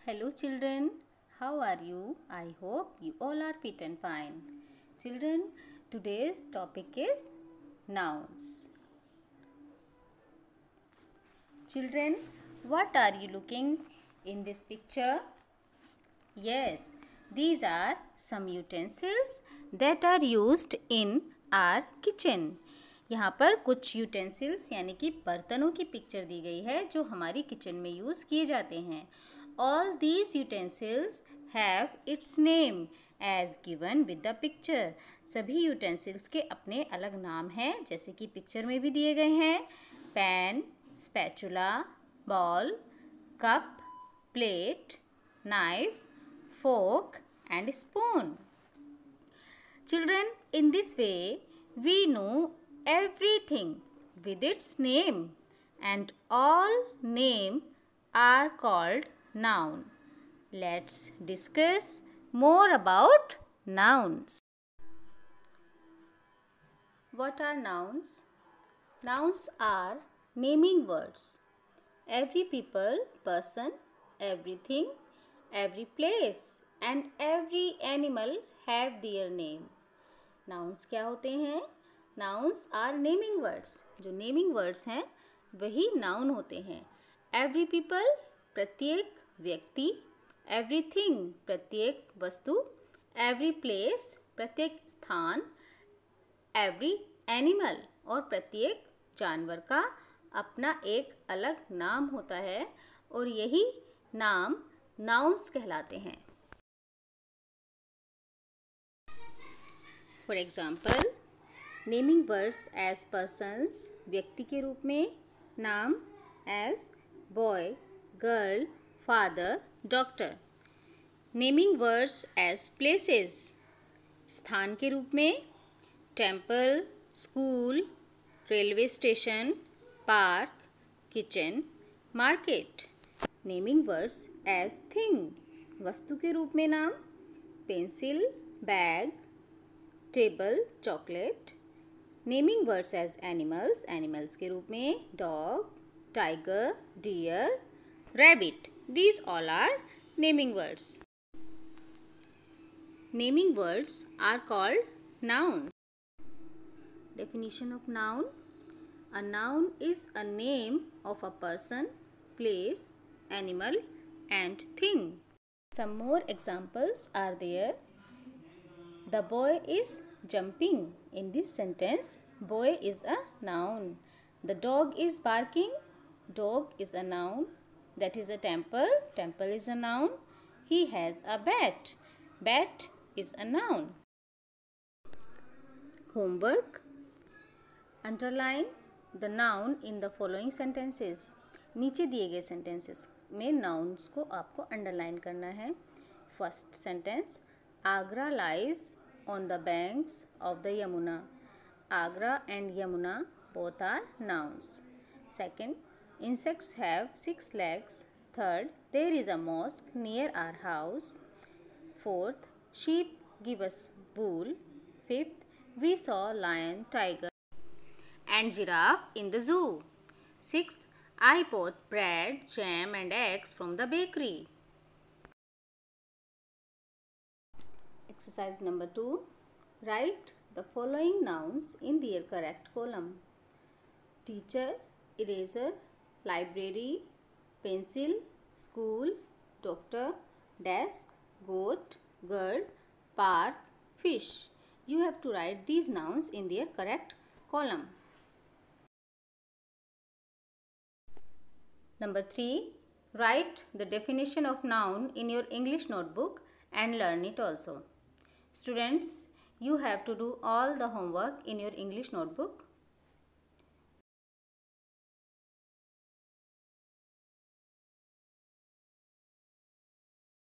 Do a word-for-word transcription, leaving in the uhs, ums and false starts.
Hello children, how are you? I hope you all are fit and fine. Children, today's topic is nouns. Children, what are you looking in this picture? Yes, these are some utensils that are used in our kitchen. यहाँ पर कुछ utensils यानी कि बर्तनों की picture दी गई है जो हमारी किचन में यूज़ किए जाते हैं. All these utensils have its name as given with the picture. सभी यूटेंसिल्स के अपने अलग नाम हैं जैसे कि पिक्चर में भी दिए गए हैं. Pan, spatula, bowl, cup, plate, knife, fork and spoon. Children, in this way we know everything with its name and all name are called noun. Let's discuss more about nouns. What are nouns? Nouns are naming words. Every people, person, everything, every place and every animal have their name. Nouns क्या होते हैं? Nouns are naming words. जो naming words हैं वही noun होते हैं. Every people प्रत्येक व्यक्ति, everything प्रत्येक वस्तु, every place प्रत्येक स्थान, every animal और प्रत्येक जानवर का अपना एक अलग नाम होता है और यही नाम nouns कहलाते हैं. For example, naming words as persons व्यक्ति के रूप में नाम as boy, girl, father, doctor. Naming words as places स्थान के रूप में temple, school, railway station, park, kitchen, market. Naming words as thing वस्तु के रूप में नाम pencil, bag, table, chocolate. Naming words as animals animals के रूप में dog, tiger, deer, rabbit. These all are naming words. Naming words are called nouns. Definition of noun. A noun is a name of a person, place, animal and thing. Some more examples are there. The boy is jumping. In this sentence, boy is a noun. The dog is barking. Dog is a noun. That is a temple. Temple is a noun. He has a bat. Bat is a noun. Homework. Underline the noun in the following sentences. नीचे दिए गए sentences में nouns को आपको underline करना है. First sentence, Agra lies on the banks of the Yamuna. Agra and Yamuna both are nouns. Second, insects have six legs. Third, there is a mosque near our house. Fourth, sheep give us wool. Fifth, we saw lion, tiger and giraffe in the zoo. Sixth, I bought bread, jam and eggs from the bakery. Exercise number two. Write the following nouns in their correct column. Teacher, eraser, library, pencil, school, doctor, desk, goat, girl, park, fish. You have to write these nouns in their correct column. Number three. Write the definition of noun in your English notebook and learn it also. Students, you have to do all the homework in your English notebook